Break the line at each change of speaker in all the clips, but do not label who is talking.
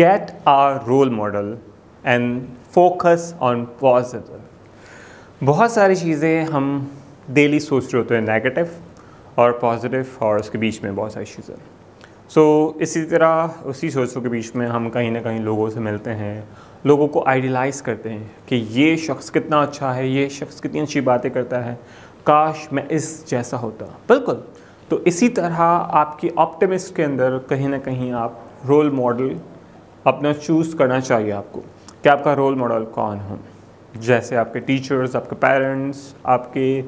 get our role model and focus on positive. बहुत सारी चीज़ें हम डेली सोच रहे होते हैं नेगेटिव और पॉजिटिव, और उसके बीच में बहुत सारी चीज़ें। इसी तरह उसी सोचों के बीच में हम कहीं ना कहीं लोगों से मिलते हैं, लोगों को आइडियलाइज़ करते हैं कि ये शख्स कितना अच्छा है, ये शख्स कितनी अच्छी बातें करता है, काश मैं इस जैसा होता। बिल्कुल। तो इसी तरह आपकी ऑप्टिमिस्ट के अंदर कहीं ना कहीं आप रोल मॉडल अपना चूज़ करना चाहिए आपको कि आपका रोल मॉडल कौन हो। जैसे आपके टीचर्स, आपके पेरेंट्स, आपके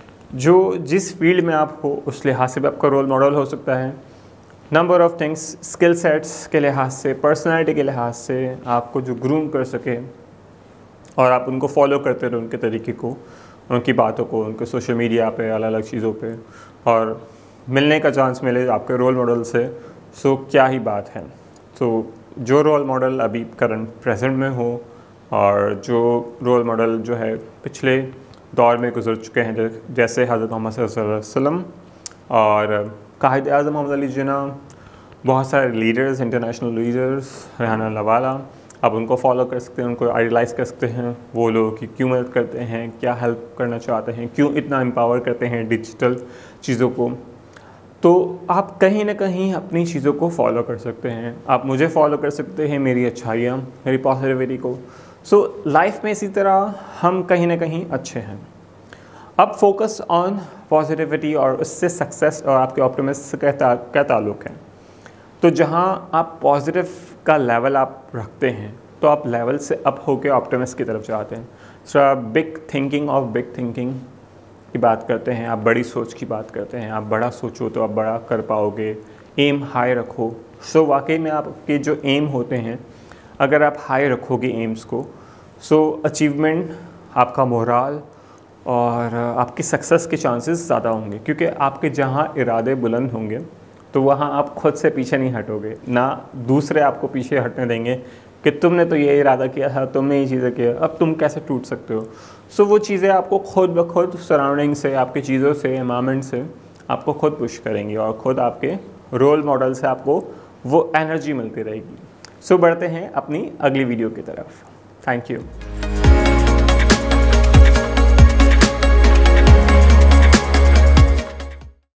जो जिस फील्ड में आप हो उस लिहाज से भी आपका रोल मॉडल हो सकता है। Number of things, skill sets के लिहाज से, पर्सनालिटी के लिहाज से आपको जो ग्रूम कर सके और आप उनको फॉलो करते रहे, उनके तरीके को, उनकी बातों को, उनके सोशल मीडिया पे, अलग अलग चीज़ों पे, और मिलने का चांस मिले आपके रोल मॉडल से, सो क्या ही बात है। तो जो रोल मॉडल अभी करंट प्रेजेंट में हो और जो रोल मॉडल जो है पिछले दौर में गुजर चुके हैं, जैसे हज़रत मोहम्मद सल्लल्लाहु अलैहि वसल्लम और कायद आज़म मोहम्मद जिन्हों, बहुत सारे लीडर्स, इंटरनेशनल लीडर्स, रहने वाला, आप उनको फॉलो कर सकते हैं, उनको आइडलाइज़ कर सकते हैं। वो लोग कि क्यों मदद करते हैं, क्या हेल्प करना चाहते हैं, क्यों इतना एम्पावर करते हैं डिजिटल चीज़ों को। तो आप कहीं ना कहीं अपनी चीज़ों को फॉलो कर सकते हैं। आप मुझे फॉलो कर सकते हैं, मेरी अच्छाइयाँ, मेरी पॉजिटिविटी को। लाइफ में इसी तरह हम कहीं ना कहीं अच्छे हैं। अब फोकस ऑन पॉजिटिविटी और उससे सक्सेस और आपके ऑप्टिमिस्ट से क्या ताल्लुक़ है। तो जहाँ आप पॉजिटिव का लेवल आप रखते हैं तो आप लेवल से अप होकर ऑप्टिमिस्ट की तरफ जाते हैं। Big thinking of big thinking की बात करते हैं, आप बड़ी सोच की बात करते हैं। आप बड़ा सोचो तो आप बड़ा कर पाओगे, एम हाई रखो। वाकई में आपके जो एम होते हैं, अगर आप हाई रखोगे एम्स को, अचीवमेंट, आपका मोराल और आपकी सक्सेस के चांसेस ज़्यादा होंगे, क्योंकि आपके जहाँ इरादे बुलंद होंगे तो वहाँ आप खुद से पीछे नहीं हटोगे, ना दूसरे आपको पीछे हटने देंगे कि तुमने तो ये इरादा किया था, तुमने ये चीज़ें किया, अब तुम कैसे टूट सकते हो। वो चीज़ें आपको खुद ब खुद सराउंडिंग से, आपकी चीज़ों से, एनवायरनमेंट से आपको खुद पुश करेंगी और ख़ुद आपके रोल मॉडल से आपको वो एनर्जी मिलती रहेगी। बढ़ते हैं अपनी अगली वीडियो की तरफ। Thank you.